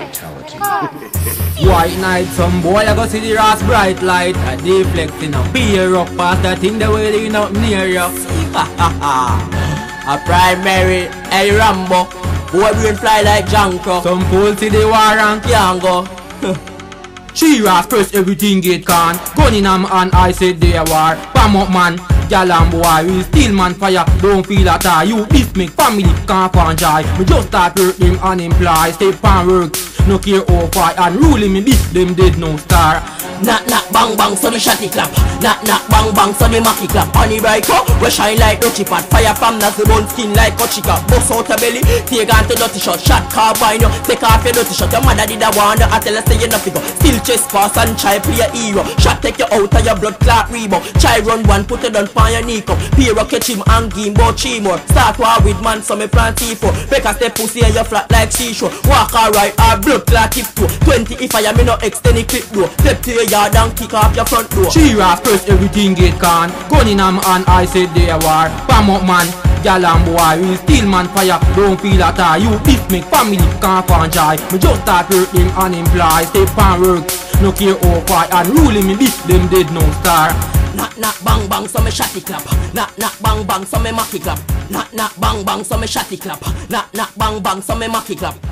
fatality. White night, some boy I go see the Ross bright light. I deflecting up, beer up past that thing the way they up near you. Ha ha ha. A primary, El Rambo. Boy brain fly like Janko. Some fool see the war and can't go. She Ross press everything get can. Gun in am and I said they a war. Pam up man, gal and boy, we still man fire. Don't feel at all. You this make family can't find joy. Me just start work them unemployed. Step and work, no care how far. And ruling me this them dead no star. Knock knock bang bang so me shotty clap. Knock knock bang bang so me macky clap. Honey bright up, we shine like dirty pot. Fire from nazi bone skin like kochika. Bust out a belly, take on to dirty shot. Shot carbine you, take off your dirty shot. Your mother did a wonder, I tell her say you nothing go. Still chest pass and try play a hero. Shot take you out of your blood clot rebound. Try run one, put it on fire knee up. Hero catch him and give him bout chimo. Start war with man so me plant T4. Because the pussy and you flat like seashore. Walk alright, our blood clot tip toe. 20 if I am me no extend it clip though. Step to your yard and kick off your front door. She Ross press everything get can. Gun in am and I said they a war. Pam up man, gal and boy, we still man fire. Don't feel at all. You this make family can't find joy. Me just start work them unemployed. Step and work, no care how far. And ruling me this them dead no star. Knock knock bang bang so me shotty clap. Knock knock bang bang so me macky clap. Knock knock bang bang so me shotty clap. Knock knock bang bang so me macky clap.